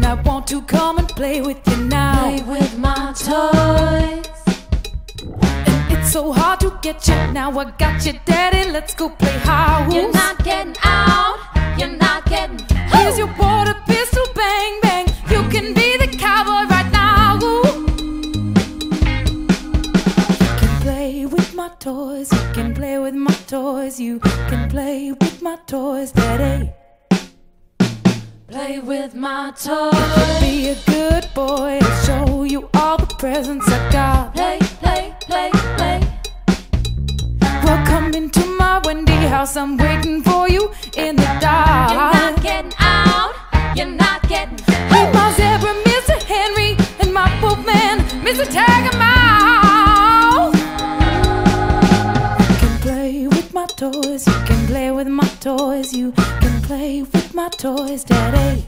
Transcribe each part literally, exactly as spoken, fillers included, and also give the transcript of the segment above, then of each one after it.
and I want to come and play with you now. Play with my toys. It's so hard to get you. Now I got you, Daddy. Let's go play house. You're not getting out. You're not getting. Here's your water pistol, bang bang. You can be the cowboy right now. Ooh. You can play with my toys. You can play with my toys. You can play with my toys, Daddy. Play with my toys. Be a good boy. I'll show you all the presents I got. Play, play, play, play. Welcome into my Wendy house. I'm waiting for you in the dark. You're not getting out. You're not getting. Hey, my zebra, Mister Henry, and my boatman, Mister Tagamouth. You can play with my toys. You can play with my toys. You can play with my toys, Daddy.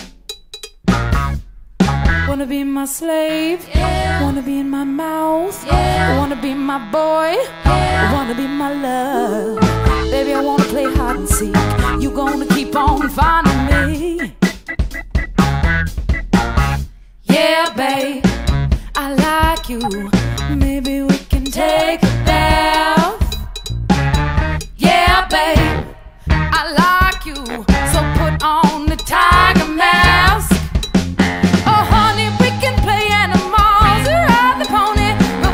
Wanna be my slave? Yeah. Wanna be in my mouth? Yeah. Wanna be my boy? Yeah. Wanna be my love? Baby, I wanna play hide and seek. You gonna keep on finding me? Yeah, babe, I like you. Maybe we can take a bath. Yeah, babe, I like you. So put on the tiger mask. Oh, honey, we can play animals. Ride the pony real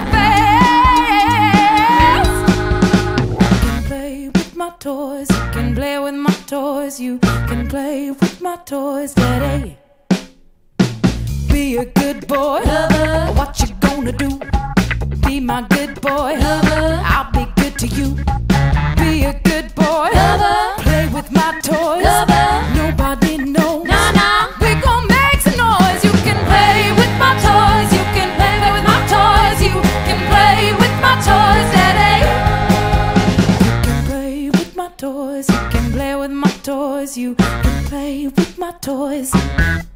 fast. You can play with my toys. You can play with my toys. You can play with my toys, Daddy. Be a good boy. Lover. What you gonna do? Be my good boy. Lover. I'll be good to you. Be a good boy. Lover. Play with my toys. Lover. Nobody knows. Nah, nah. We gon' make some noise. You can play with my toys. You can play with my toys. You can play with my toys, Daddy. You can play with my toys. You can play with my toys. You can play with my toys.